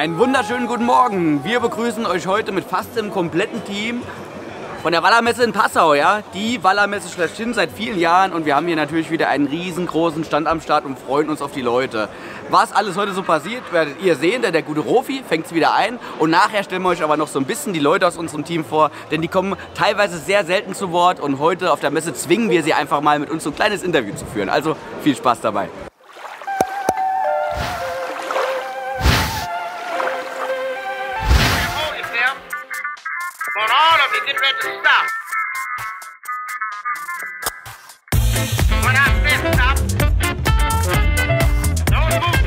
Einen wunderschönen guten Morgen. Wir begrüßen euch heute mit fast dem kompletten Team von der Wallermesse in Passau. Ja? Die Wallermesse schlechthin seit vielen Jahren und wir haben hier natürlich wieder einen riesengroßen Stand am Start und freuen uns auf die Leute. Was alles heute so passiert, werdet ihr sehen, denn der gute Rofi fängt es wieder ein und nachher stellen wir euch aber noch so ein bisschen die Leute aus unserem Team vor, denn die kommen teilweise sehr selten zu Wort und heute auf der Messe zwingen wir sie einfach mal mit uns so ein kleines Interview zu führen. Also viel Spaß dabei. For all of you, get ready to stop. When I say stop, don't move.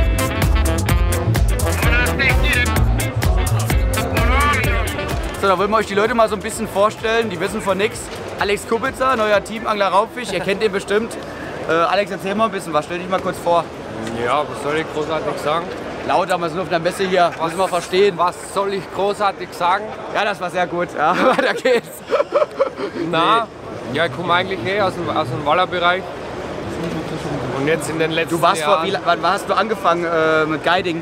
When I say get it, for all of you. So, da wollen wir euch die Leute mal so ein bisschen vorstellen, die wissen von nichts. Alex Kubitzer, neuer Teamangler Raubfisch, ihr kennt ihn bestimmt. Alex, erzähl mal ein bisschen was, stell dich mal kurz vor. Ja, was soll ich großartig sagen? Lauter, wir sind auf der Messe hier, müssen wir verstehen. Was soll ich großartig sagen? Ja, das war sehr gut, ja, weiter geht's. Na, ja, ich komme eigentlich aus dem Wallerbereich. Und jetzt in den letzten Du warst Jahren... wann hast du angefangen mit Guiding?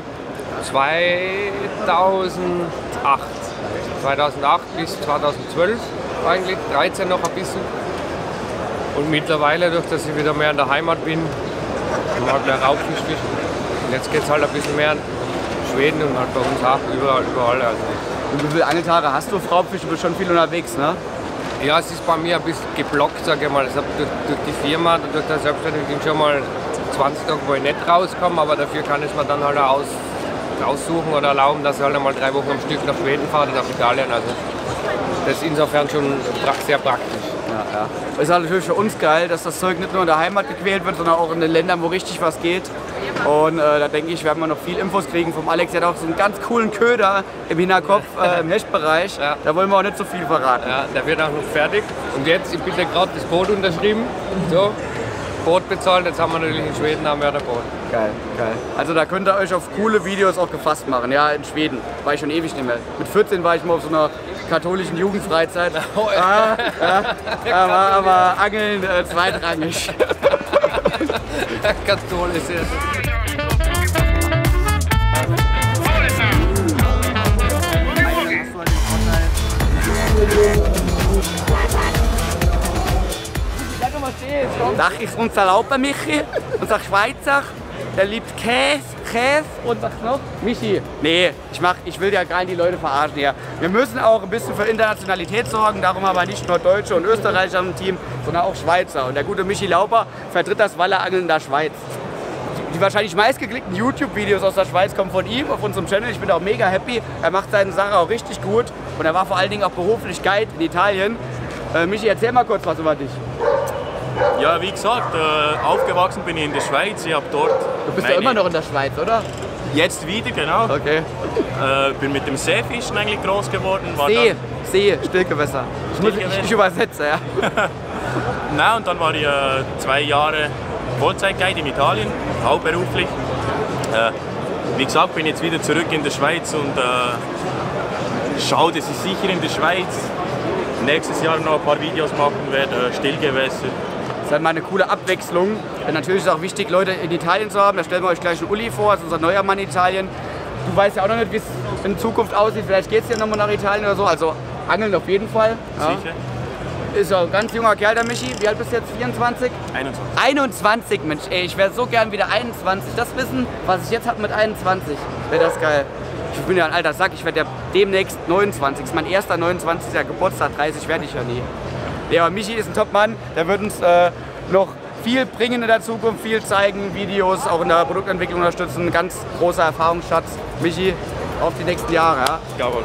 2008. 2008 bis 2012 eigentlich, 13 noch ein bisschen. Und mittlerweile, durch dass ich wieder mehr in der Heimat bin, mag mehr Raubfisch fischen. Und jetzt geht es halt ein bisschen mehr in Schweden und halt bei uns auch überall. Also. Und wie viele Angeltage hast du auf Raubfisch? Du bist schon viel unterwegs, ne? Ja, es ist bei mir ein bisschen geblockt, sage ich mal. Also durch die Firma und durch die Selbstständigkeit schon mal 20 Tage, wo ich nicht rauskomme, aber dafür kann ich mir dann halt auch aussuchen oder erlauben, dass ich halt einmal 3 Wochen am Stück nach Schweden fahre und nach Italien. Also das ist insofern schon sehr praktisch. Ja. Es ist halt natürlich für uns geil, dass das Zeug nicht nur in der Heimat gequält wird, sondern auch in den Ländern, wo richtig was geht. Und da denke ich, werden wir noch viel Infos kriegen vom Alex. Der hat auch so einen ganz coolen Köder im Hinterkopf, im Hechtbereich. Ja. Da wollen wir auch nicht so viel verraten. Ja, der wird auch noch fertig. Und jetzt, ich bin ja gerade das Boot unterschrieben. So, Boot bezahlt, jetzt haben wir natürlich in Schweden ein Boot. Geil. Also da könnt ihr euch auf coole Videos auch gefasst machen. Ja, in Schweden war ich schon ewig nicht mehr. Mit 14 war ich mal auf so einer katholischen Jugendfreizeit. Oh, ja. Aber Angeln zweitrangig. Katholisch ist es. Sag ich unser Lauper Michi, unser Schweizer, der liebt Käse und was noch? Michi. Nee, ich will ja gar nicht die Leute verarschen hier. Wir müssen auch ein bisschen für Internationalität sorgen, darum haben wir nicht nur Deutsche und Österreicher im Team, sondern auch Schweizer. Und der gute Michi Lauper vertritt das Wallerangeln in der Schweiz. Die wahrscheinlich meistgeklickten YouTube-Videos aus der Schweiz kommen von ihm auf unserem Channel. Ich bin auch mega happy. Er macht seine Sache auch richtig gut und er war vor allen Dingen auch beruflich Guide in Italien. Michi, erzähl mal kurz was über dich. Ja, wie gesagt, aufgewachsen bin ich in der Schweiz. Ich habe dort. Du bist ja immer noch in der Schweiz, oder? Jetzt wieder, genau. Okay. Bin mit dem Seefischen eigentlich groß geworden. See, Stillgewässer. Ich übersetze, ja. Na, und dann war ich 2 Jahre Vollzeitguide in Italien, hauptberuflich. Wie gesagt, bin jetzt wieder zurück in der Schweiz und schaue, dass ich sicher in der Schweiz nächstes Jahr noch ein paar Videos machen werde, Stillgewässer. Das ist halt mal eine coole Abwechslung. Denn natürlich ist es auch wichtig, Leute in Italien zu haben. Da stellen wir euch gleich einen Uli vor, das ist unser neuer Mann in Italien. Du weißt ja auch noch nicht, wie es in Zukunft aussieht. Vielleicht geht es ja nochmal nach Italien oder so. Also Angeln auf jeden Fall. Ja. Sicher. Ist ja ein ganz junger Kerl, der Michi. Wie alt bist du jetzt? 24? 21. 21, Mensch. Ey, ich wäre so gern wieder 21. Das Wissen, was ich jetzt habe mit 21, wäre das geil. Ich bin ja ein alter Sack. Ich werde ja demnächst 29. Das ist mein erster 29. Geburtstag. 30 werde ich ja nie. Ja, aber Michi ist ein Top-Mann, der wird uns noch viel bringen in der Zukunft, viel zeigen, Videos, auch in der Produktentwicklung unterstützen. Ganz großer Erfahrungsschatz. Michi, auf die nächsten Jahre. Ja? Jawohl.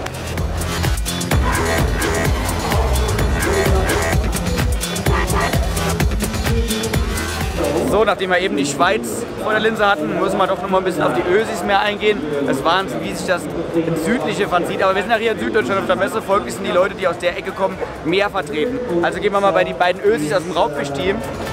So, nachdem wir eben die Schweiz vor der Linse hatten, müssen wir doch noch mal ein bisschen auf die Ösis mehr eingehen. Das war wie sich das ins Südliche sieht. Aber wir sind ja hier in Süddeutschland auf der Messe. Folglich sind die Leute, die aus der Ecke kommen, mehr vertreten. Also gehen wir mal bei den beiden Ösis aus dem Raubfischteam.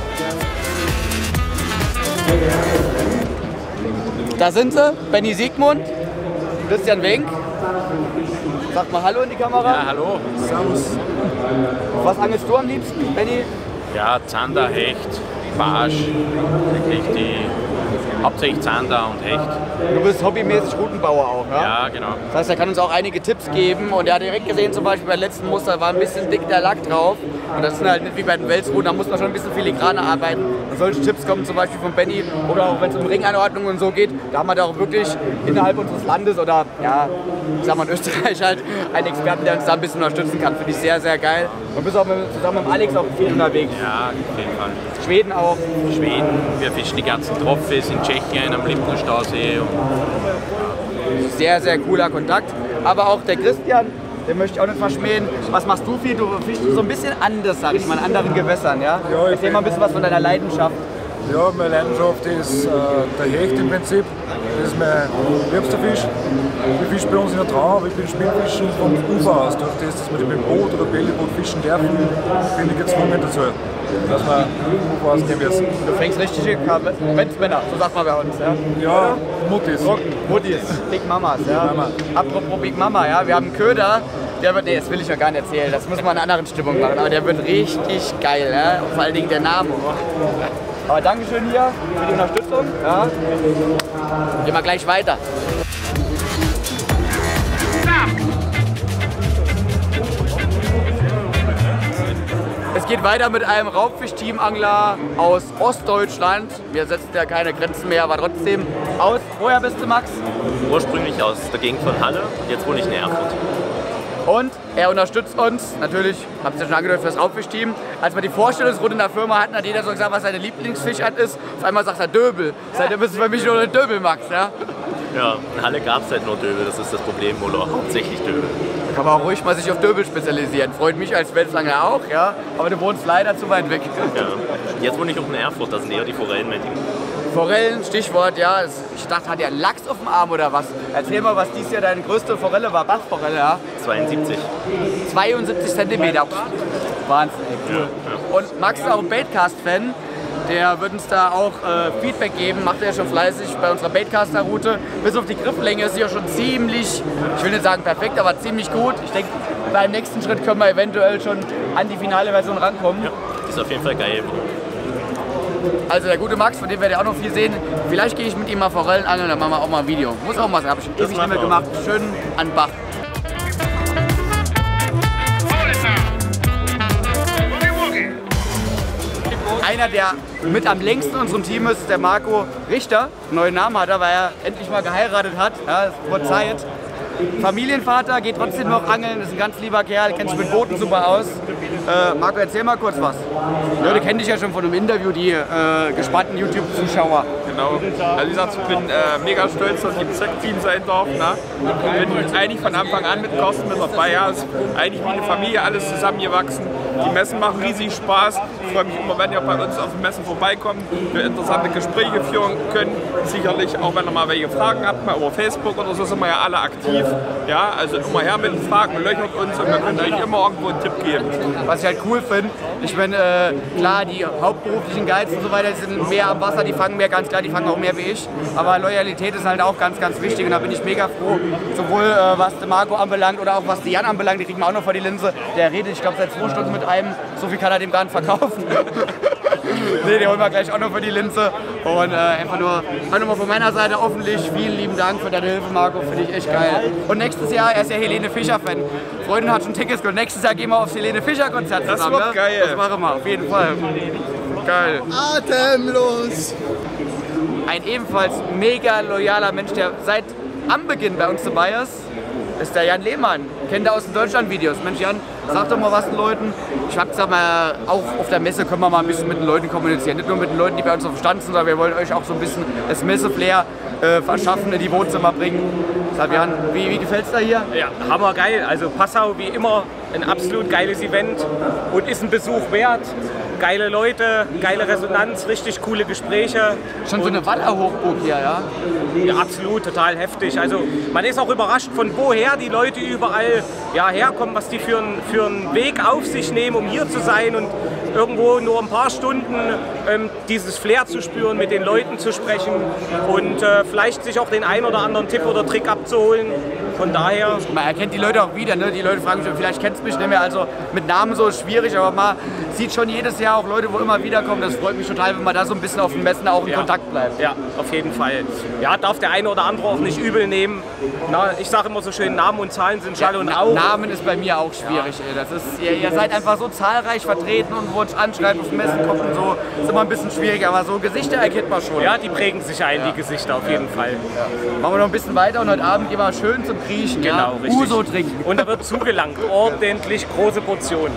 Da sind sie, Benny Siegmund, Christian Wenk. Sag mal Hallo in die Kamera. Ja, hallo. Servus. Was angelst du am liebsten, Benny? Ja, Zander, Hecht, Barsch, wirklich die Hauptsächlich Zander und Hecht. Du bist hobbymäßig Routenbauer auch, ja? Ja, genau. Das heißt, er kann uns auch einige Tipps geben und er hat direkt gesehen, zum Beispiel beim letzten Muster war ein bisschen dick der Lack drauf und das ist halt nicht wie bei den Welsruten, da muss man schon ein bisschen filigraner arbeiten und solche Tipps kommen zum Beispiel von Benny oder auch wenn es um Ringanordnung und so geht, da haben wir da auch wirklich innerhalb unseres Landes oder ja, ich sag mal in Österreich halt einen Experten, der uns da ein bisschen unterstützen kann, finde ich sehr, sehr geil und bist auch zusammen mit Alex auch viel unterwegs. Ja, auf jeden Fall. Schweden auch. Schweden, wir fischen die ganzen Tropfes in Tschechien am Liptonstausee. Sehr, sehr cooler Kontakt. Aber auch der Christian, den möchte ich auch nicht verschmähen. Was machst du viel? Du fischst so ein bisschen anders, sag ich mal, in anderen Gewässern, ja? Ja, erzähl mal ein bisschen was von deiner Leidenschaft. Ja, meine Leidenschaft ist der Hecht im Prinzip. Das ist mein liebster Fisch. Ich fische bei uns in der Trau, aber ich bin Spielfischen vom Ufer aus. Durch das, dass wir mit dem Boot oder Bellyboot fischen dürfen, bin ich gezwungen dazu, dass wir vom Ufer ausgehen müssen. Du fängst richtige Männer, so sagt man bei uns, ja? Ja, Muttis. Muttis, Big Mamas, ja? Mama. Apropos Big Mama, ja? Wir haben einen Köder, der wird, nee, das will ich ja gar nicht erzählen, das müssen wir in einer anderen Stimmung machen, aber der wird richtig geil, ja? Und vor allen Dingen der Name. Aber Dankeschön hier für die Unterstützung. Ja. Gehen wir gleich weiter. Es geht weiter mit einem Raubfisch-Teamangler aus Ostdeutschland. Wir setzen ja keine Grenzen mehr, aber trotzdem aus. Woher bist du, Max? Ursprünglich aus der Gegend von Halle, jetzt wohne ich in Erfurt. Und er unterstützt uns, natürlich, habt ihr ja schon angedeutet, für das Raubfischteam. Als wir die Vorstellungsrunde in der Firma hatten, hat jeder so gesagt, was seine Lieblingsfischart ist. Auf einmal sagt er Döbel. Seitdem ist es für mich nur ein Döbel, Max. Ja? Ja, in Halle gab es halt nur Döbel, das ist das Problem, oder hauptsächlich Döbel. Da kann man auch ruhig mal sich auf Döbel spezialisieren. Freut mich als Weltlanger auch, ja. Aber du wohnst leider zu weit weg. Ja. Jetzt wohne ich auch in Erfurt, das sind eher die Forellenmännchen. Forellen, Stichwort, ja. Ich dachte, hat der Lachs auf dem Arm oder was? Erzähl mal, was dieses Jahr deine größte Forelle war. Bachforelle, ja? 72. 72 cm. Wahnsinn, ey, cool. Ja. Und Max ist auch ein Baitcast-Fan. Der wird uns da auch Feedback geben, macht er schon fleißig bei unserer Baitcaster-Route. Bis auf die Grifflänge ist sie ja schon ziemlich, ich will nicht sagen perfekt, aber ziemlich gut. Ich denke, beim nächsten Schritt können wir eventuell schon an die finale Version rankommen. Ja, ist auf jeden Fall geil. Also der gute Max, von dem werdet ihr auch noch viel sehen. Vielleicht gehe ich mit ihm mal Forellen angeln, dann machen wir auch mal ein Video. Muss auch mal sein, habe ich ewig nicht mehr gemacht. Schön an Bach. Einer, der mit am längsten in unserem Team ist, der Marco Richter. Neuen Namen hat er, weil er endlich mal geheiratet hat. Ja, es wurde Zeit. Familienvater, geht trotzdem noch angeln, ist ein ganz lieber Kerl, kennt sich mit Booten super aus. Marco, erzähl mal kurz was. Die Leute kennen dich ja schon von einem Interview, die gespannten YouTube-Zuschauer. Genau. Also wie gesagt, ich bin mega stolz, dass ich im ZEC-Team sein darf. Ne? Bin eigentlich von Anfang an mit Carsten mit dabei. Ja. Es ist eigentlich wie eine Familie, alles zusammengewachsen. Die Messen machen riesig Spaß. Ich freue mich immer, wenn ihr bei uns auf den Messen vorbeikommt, wir interessante Gespräche führen können. Sicherlich auch, wenn ihr mal welche Fragen habt, mal über Facebook oder so, sind wir ja alle aktiv. Ja, also immer her mit den Fragen, löchert uns und wir können euch immer irgendwo einen Tipp geben. Was ich halt cool finde, ich meine, klar, die hauptberuflichen Guides und so weiter die sind mehr am Wasser, die fangen mehr, ganz klar, die fangen auch mehr wie ich. Aber Loyalität ist halt auch ganz, ganz wichtig und da bin ich mega froh, sowohl was den Marco anbelangt oder auch was die Jan anbelangt, die kriegen wir auch noch vor die Linse. Der redet, ich glaube, seit 2 Stunden mit einem, so viel kann er dem gar nicht verkaufen. Nee, den holen wir gleich auch noch für die Linse. Und einfach nur von meiner Seite hoffentlich vielen lieben Dank für deine Hilfe, Marco, finde ich echt geil. Und nächstes Jahr, er ist ja Helene Fischer-Fan. Freundin hat schon Tickets geholt. Nächstes Jahr gehen wir aufs Helene Fischer-Konzert zusammen. Das wird geil. Das machen wir, auf jeden Fall. Geil. Atemlos! Ein ebenfalls mega loyaler Mensch, der seit am Beginn bei uns dabei ist der Jan Lehmann. Kennt ihr aus den Deutschland-Videos. Mensch Jan, sag doch mal was den Leuten. Ich hab gesagt, mal, auch auf der Messe können wir mal ein bisschen mit den Leuten kommunizieren. Nicht nur mit den Leuten, die bei uns auf dem Stand sind, sondern wir wollen euch auch so ein bisschen das Messe-Flair verschaffen, in die Wohnzimmer bringen. Sag Jan, wie gefällt's da hier? Ja, hammergeil. Also Passau wie immer ein absolut geiles Event und ist ein Besuch wert. Geile Leute, geile Resonanz, richtig coole Gespräche. Schon so eine Wanderhochburg hier, ja? Ja, absolut, total heftig. Also man ist auch überrascht, von woher die Leute überall herkommen, was die für einen Weg auf sich nehmen, um hier zu sein und irgendwo nur ein paar Stunden dieses Flair zu spüren, mit den Leuten zu sprechen und vielleicht sich auch den einen oder anderen Tipp oder Trick abzuholen. Von daher... Man erkennt die Leute auch wieder, ne? Die Leute fragen mich, vielleicht kennst du mich nicht mehr, also mit Namen so ist schwierig, aber mal sieht schon jedes Jahr auch Leute, wo immer wiederkommen. Das freut mich total, wenn man da so ein bisschen auf den Messen auch in Kontakt bleibt. Ja, auf jeden Fall. Ja, darf der eine oder andere auch nicht übel nehmen. Na, ich sage immer so schön, Namen und Zahlen sind Schall und Rauch. Namen ist bei mir auch schwierig. Ey. Das ist, ihr seid einfach so zahlreich vertreten und wo uns anschreibt, auf Messen kommt und so. Ist immer ein bisschen schwierig, aber so Gesichter erkennt man schon. Ja, die prägen sich ein, die Gesichter auf jeden Fall. Machen wir noch ein bisschen weiter und heute Abend gehen wir schön zum Griechen. Genau, richtig. Uso trinken. Und da wird zugelangt, ordentlich große Portionen.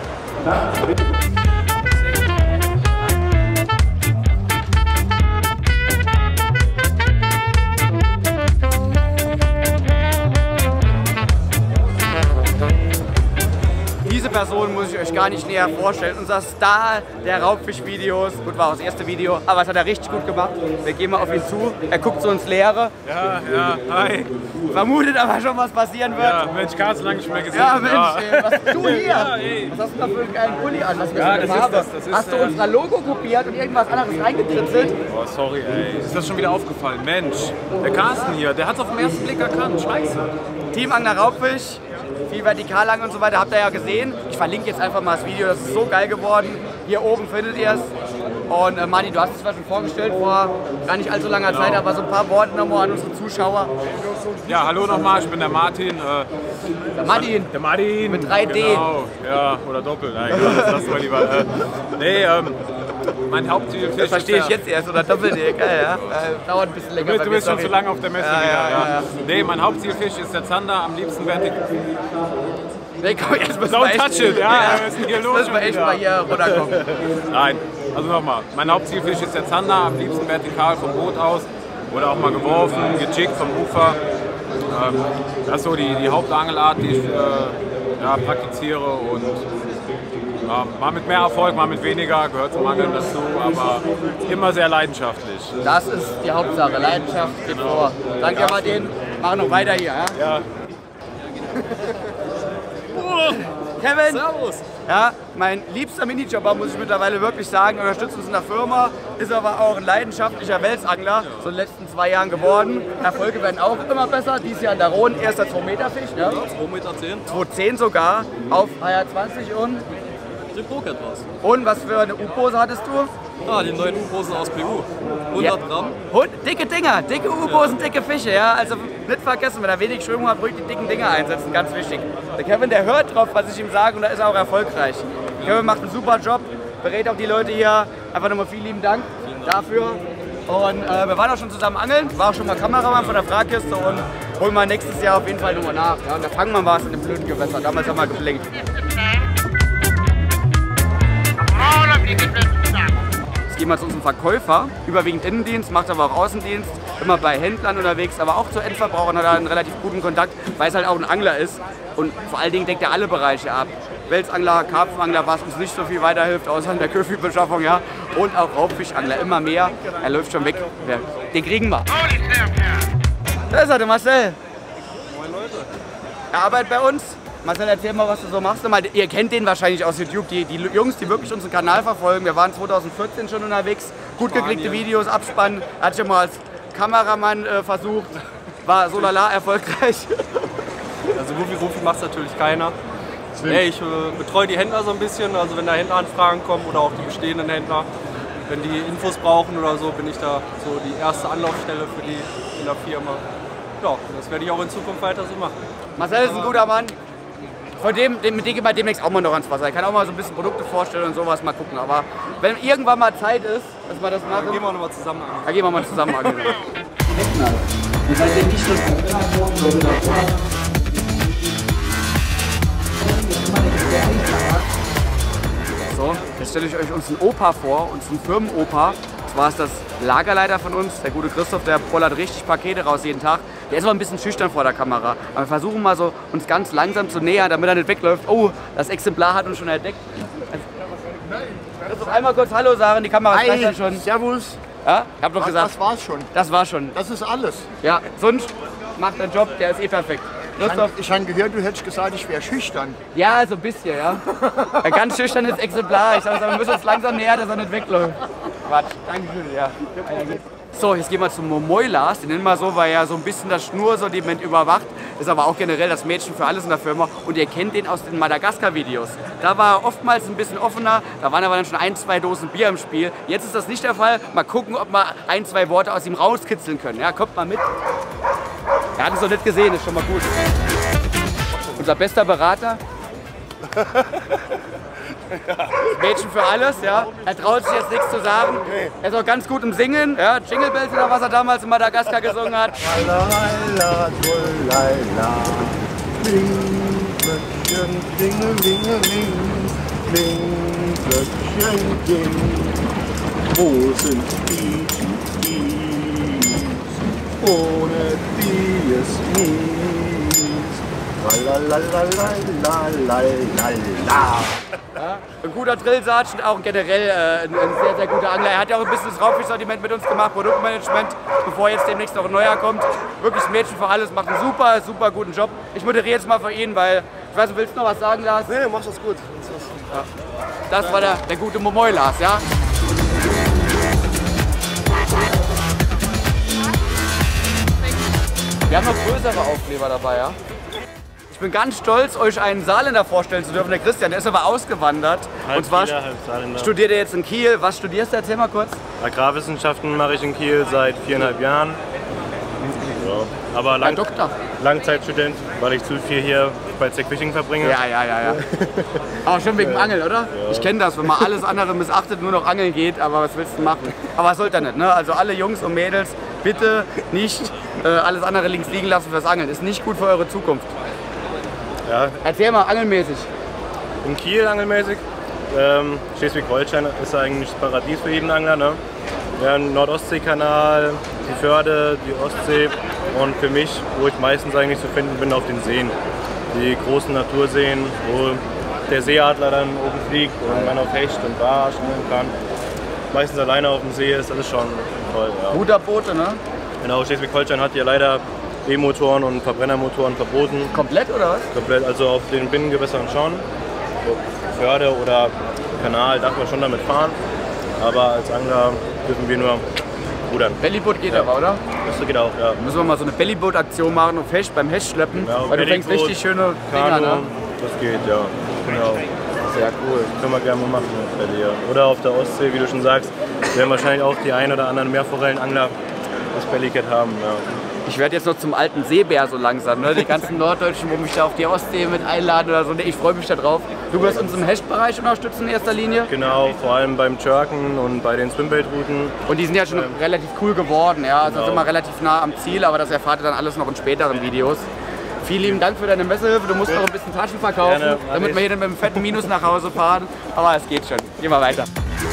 Diese Person muss ich euch gar nicht näher vorstellen. Unser Star der Raubfisch-Videos. Gut, war auch das erste Video, aber es hat er richtig gut gemacht. Wir gehen mal auf ihn zu. Er guckt so ins Leere. Ja, hi. Vermutet aber schon, was passieren wird. Ja, Mensch, Karl, so lange nicht mehr gesehen. Ja, Mensch, ey, was du hier? Ja, ey. Was hast du da für einen geilen Pulli an? Was Ja, das ist, hast du unser Logo kopiert und irgendwas anderes reingekritzelt? Oh, sorry, ey. Ist das schon wieder aufgefallen? Mensch, der Carsten hier, der hat es auf den ersten Blick erkannt. Scheiße. Team Angler Raubfisch, viel Vertikalangeln und so weiter, habt ihr ja gesehen. Ich verlinke jetzt einfach mal das Video, das ist so geil geworden. Hier oben findet ihr es. Und Mani, du hast es zwar schon vorgestellt vor gar nicht allzu langer Zeit, aber so ein paar Worte nochmal an unsere Zuschauer. Ja, hallo nochmal, ich bin der Martin. Der Martin. Der Martin. Mit 3D. Genau, ja, oder doppelt. Nein, das lassen wir lieber. Mein Hauptziel Das verstehe ich jetzt erst, oder Doppel-D, geil, ja? Dauert ein bisschen länger. Du bist schon zu lange auf der Messe. Ja. Nee, mein Hauptzielfisch ist der Zander, am liebsten vertikal. Nee, komm, jetzt müssen Don't wir echt, touch it, ja, was ist denn hier jetzt los müssen wir echt mal hier runterkommen. Nein, also nochmal, mein Hauptzielfisch ist der Zander, am liebsten vertikal vom Boot aus oder auch mal geworfen, gejiggt vom Ufer. Das ist so die Hauptangelart, die ich praktiziere und mal mit mehr Erfolg, mal mit weniger, gehört zum Angeln dazu, aber immer sehr leidenschaftlich. Das ist die Hauptsache, Leidenschaft geht vor. Danke, ja. Martin, machen noch weiter hier. Ja? Kevin! Servus! Ja, mein liebster Minijobber, muss ich mittlerweile wirklich sagen, unterstützt uns in der Firma, ist aber auch ein leidenschaftlicher Welsangler, so in den letzten 2 Jahren geworden. Erfolge werden auch immer besser, dieses Jahr in der Rhone, erster 2-Meter-Fisch. Ja? 2,10 Meter. 2,10 sogar, auf HR20 und... Den Pocket was. Und was für eine U-Pose hattest du? Ah, die neuen U-Posen aus PU. 100 Gramm. Und dicke Dinger, dicke U-Posen, dicke Fische, ja. Also nicht vergessen, wenn er wenig Strömung hat, ruhig die dicken Dinger einsetzen, ganz wichtig. Der Kevin, der hört drauf, was ich ihm sage und da ist er auch erfolgreich. Kevin macht einen super Job, berät auch die Leute hier. Einfach nochmal vielen lieben Dank dafür. Und wir waren auch schon zusammen angeln, war auch schon mal Kameramann von der Fragkiste und holen wir nächstes Jahr auf jeden Fall nochmal nach. Ja, und da fangen wir was in dem blöden Gewässer, damals haben wir geblinkt. Jetzt gehen wir zu unserem Verkäufer, überwiegend Innendienst, macht aber auch Außendienst, immer bei Händlern unterwegs, aber auch zu Endverbrauchern hat er einen relativ guten Kontakt, weil es halt auch ein Angler ist und vor allen Dingen deckt er alle Bereiche ab. Welsangler, Karpfenangler, was uns nicht so viel weiterhilft, außer in der Köfibeschaffung, ja, und auch Raubfischangler, immer mehr. Er läuft schon weg, den kriegen wir. Da ist er, der Marcel. Moin Leute. Er arbeitet bei uns. Marcel, erzähl mal, was du so machst. Ihr kennt den wahrscheinlich aus YouTube, die Jungs, die wirklich unseren Kanal verfolgen. Wir waren 2014 schon unterwegs, gut geklickte Videos, Abspann. Hat schon mal als Kameramann versucht, war so lala erfolgreich. Also Rufi macht es natürlich keiner. Hey, ich betreue die Händler so ein bisschen, also wenn da Händleranfragen kommen oder auch die bestehenden Händler, wenn die Infos brauchen oder so, bin ich da so die erste Anlaufstelle für die in der Firma. Ja, das werde ich auch in Zukunft weiter so machen. Marcel ist ein guter Mann. Von mit dem gehen wir demnächst auch mal noch ans Wasser. Ich kann auch mal so ein bisschen Produkte vorstellen und sowas, mal gucken. Aber wenn irgendwann mal Zeit ist, dass wir das machen, dann gehen wir nochmal zusammen an. Dann gehen wir mal zusammen an. So, jetzt stelle ich euch unseren Opa vor, unseren Firmenopa. Zwar ist das Lagerleiter von uns, der gute Christoph, der pollert richtig Pakete raus jeden Tag. Der ist aber ein bisschen schüchtern vor der Kamera. Aber wir versuchen mal so, uns ganz langsam zu nähern, damit er nicht wegläuft. Oh, das Exemplar hat uns schon entdeckt. Also einmal kurz Hallo sagen, die Kamera ist dann schon. Servus. Ja, ich hab doch gesagt. Das war's schon. Das war schon. Das ist alles. Ja, sonst macht dein Job, der ist eh perfekt. Ich habe gehört, du hättest gesagt, ich wäre schüchtern. Ja, so ein bisschen, ja. Ein ganz schüchternes Exemplar. Ich sage, wir müssen uns langsam näher, dass er nicht wegläuft. Quatsch, Dankeschön, ja. So, jetzt gehen wir zum Momoilas. Den nennen wir so, weil er so ein bisschen das Schnursortiment überwacht. Ist aber auch generell das Mädchen für alles in der Firma. Und ihr kennt den aus den Madagaskar-Videos. Da war er oftmals ein bisschen offener. Da waren aber dann schon 1, 2 Dosen Bier im Spiel. Jetzt ist das nicht der Fall. Mal gucken, ob wir 1, 2 Worte aus ihm rauskitzeln können. Ja, kommt mal mit. Er hat es noch nicht gesehen, ist schon mal gut. Unser bester Berater. Mädchen für alles, ja. Er traut sich jetzt nichts zu sagen. Er ist auch ganz gut im Singen. Ja, Jingle Bells oder was er damals in Madagaskar gesungen hat. Wo sind die, ohne die es mies? Ja, ein guter Drill-Sergeant, auch generell ein sehr, sehr guter Angler. Er hat ja auch ein bisschen das Raubfischsortiment mit uns gemacht, Produktmanagement, bevor jetzt demnächst noch ein neuer kommt. Wirklich ein Mädchen für alles, macht einen super, super guten Job. Ich moderiere jetzt mal für ihn, weil, ich weiß, du willst noch was sagen, Lars? Nee, du machst das gut. Ja. Das war der gute Momoilas, ja. Wir haben noch größere Aufkleber dabei, ja. Ich bin ganz stolz, euch einen Saarländer vorstellen zu dürfen, der Christian. Der ist aber ausgewandert. Und zwar studiert er jetzt in Kiel. Was studierst du? Erzähl mal kurz. Agrarwissenschaften mache ich in Kiel seit 4,5 Jahren. Ja. Aber Langzeitstudent, weil ich zu viel hier bei Zec Fishing verbringe. Ja. Aber schon wegen dem Angeln, oder? Ja. Ich kenne das, wenn man alles andere missachtet, nur noch angeln geht. Aber was willst du machen? Aber was sollte er nicht, ne? Also alle Jungs und Mädels, bitte nicht alles andere links liegen lassen fürs Angeln. Ist nicht gut für eure Zukunft. Ja. Erzähl mal, angelmäßig. In Kiel angelmäßig. Schleswig-Holstein ist eigentlich das Paradies für jeden Angler. Ne? Ja, Nordostseekanal, die Förde, die Ostsee und für mich, wo ich meistens eigentlich zu finden bin, auf den Seen. Die großen Naturseen, wo der Seeadler dann oben fliegt und man auf Hecht und Bar schwimmen kann. Meistens alleine auf dem See ist das schon toll. Ja. Guter Boote, ne? Genau, Schleswig-Holstein hat ja leider E-Motoren und Verbrennermotoren verboten. Komplett oder was? Komplett, also auf den Binnengewässern schon. So Förde oder Kanal darf man schon damit fahren. Aber als Angler dürfen wir nur rudern. Bellyboot geht aber, oder? Das geht auch, ja. Müssen wir mal so eine Bellyboot-Aktion machen und beim Hecht schleppen. Ja, weil du fängst richtig schöne Dinger, ne? Das geht, ja. Genau. Sehr cool. Können wir gerne mal machen. Oder auf der Ostsee, wie du schon sagst, werden wahrscheinlich auch die ein oder anderen Meerforellenangler das Bellycat haben. Ja. Ich werde jetzt noch zum alten Seebär so langsam, ne? Die ganzen Norddeutschen, wo mich da auf die Ostsee mit einladen oder so. Nee, ich freue mich da drauf. Du wirst uns im Hechtbereich unterstützen in erster Linie? Genau, vor allem beim Jerken und bei den Swimbait-Routen. Und die sind ja schon relativ cool geworden, ja. Also sind wir relativ nah am Ziel, aber das erfahrt ihr dann alles noch in späteren Videos. Vielen lieben Dank für deine Messehilfe. Du musst noch ein bisschen Taschen verkaufen, damit wir hier dann mit einem fetten Minus nach Hause fahren. Aber es geht schon. Gehen wir weiter.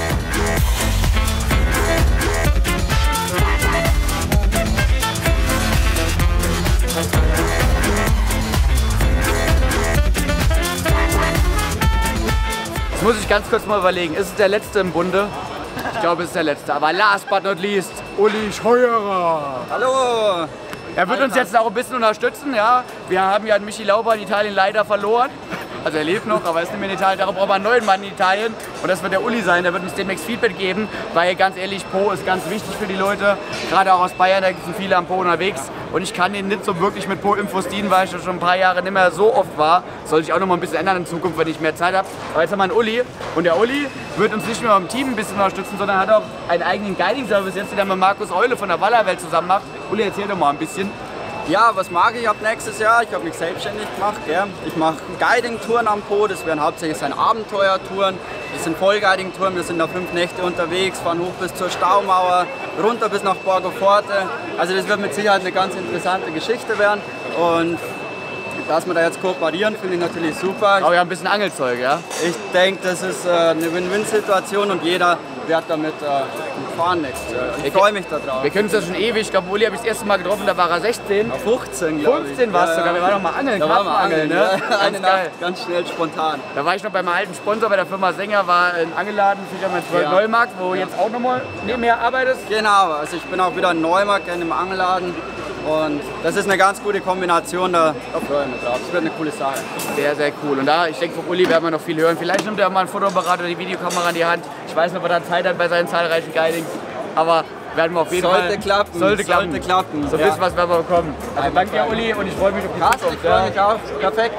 Jetzt muss ich ganz kurz mal überlegen, ist es der letzte im Bunde? Ich glaube, es ist der letzte. Aber last but not least, Uli Scheuerer. Hallo! Er wird uns jetzt auch ein bisschen unterstützen, ja. Wir haben ja Michi Lauber in Italien leider verloren. Also er lebt noch, aber er ist nicht mehr in Italien. Darum brauchen wir einen neuen Mann in Italien. Und das wird der Uli sein. Der wird uns demnächst Feedback geben. Weil ganz ehrlich, Po ist ganz wichtig für die Leute. Gerade auch aus Bayern, da sind viele am Po unterwegs. Und ich kann Ihnen nicht so wirklich mit Po-Infos dienen, weil ich schon ein paar Jahre nicht mehr so oft war. Soll sich auch noch mal ein bisschen ändern in Zukunft, wenn ich mehr Zeit habe. Aber jetzt haben wir einen Uli. Und der Uli wird uns nicht nur im Team ein bisschen unterstützen, sondern hat auch einen eigenen Guiding-Service jetzt, den er mit Markus Eule von der Wallerwelt zusammen macht. Uli, erzähl doch mal ein bisschen. Ja, was mag ich ab nächstes Jahr? Ich habe mich selbstständig gemacht. Gell? Ich mache Guiding-Touren am Po, das werden hauptsächlich Abenteuertouren. Das sind Vollguiding-Touren, wir sind da 5 Nächte unterwegs, fahren hoch bis zur Staumauer, runter bis nach Borgo Forte. Also das wird mit Sicherheit eine ganz interessante Geschichte werden. Und dass wir da jetzt kooperieren, finde ich natürlich super. Aber wir haben ein bisschen Angelzeug, ja? Ich denke, das ist eine Win-Win-Situation und jeder wird damit fahren nächstes Jahr. Ich freue mich da drauf. Wir kennen uns ja schon ewig. Ich glaube, Uli habe ich das erste Mal getroffen, da war er 16. 15, glaube ich. 15 war es sogar. Wir waren noch mal angeln. Da waren wir angeln, ne? Ja. Eine Nacht, ganz schnell, spontan. Da war ich noch bei meinem alten Sponsor, bei der Firma Sänger, war ein Angelladen, Fischermann 12 Neumarkt, wo jetzt auch nochmal nebenher arbeitest. Genau, also ich bin auch wieder in Neumarkt, in einem Angelladen. Und das ist eine ganz gute Kombination, da freue ich mich drauf. Das wird eine coole Sache. Sehr, sehr cool. Und da, ich denke, von Uli werden wir noch viel hören. Vielleicht nimmt er mal einen Fotoapparat oder die Videokamera in die Hand. Ich weiß nicht, ob er da Zeit hat bei seinen zahlreichen Guidings. Aber werden wir auf jeden Fall... Sollte klappen. So ein bisschen was werden wir bekommen. Also danke dir, Uli, und ich freue mich auf die Zukunft. Ich freue mich auch. Perfekt.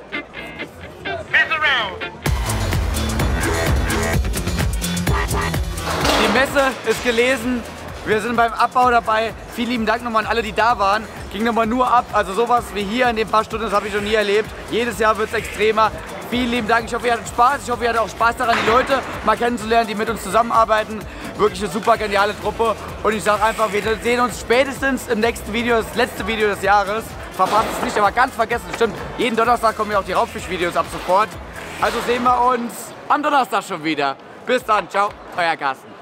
Die Messe ist gelesen. Wir sind beim Abbau dabei. Vielen lieben Dank nochmal an alle, die da waren. Ging nochmal nur ab. Also sowas wie hier in den paar Stunden, das habe ich noch nie erlebt. Jedes Jahr wird es extremer. Vielen lieben Dank. Ich hoffe, ihr hattet Spaß. Ich hoffe, ihr hattet auch Spaß daran, die Leute mal kennenzulernen, die mit uns zusammenarbeiten. Wirklich eine super geniale Truppe. Und ich sage einfach, wir sehen uns spätestens im nächsten Video, das letzte Video des Jahres. Verpasst es nicht, aber ganz vergessen, stimmt. Jeden Donnerstag kommen ja auch die Raubfisch-Videos ab sofort. Also sehen wir uns am Donnerstag schon wieder. Bis dann. Ciao, euer Carsten.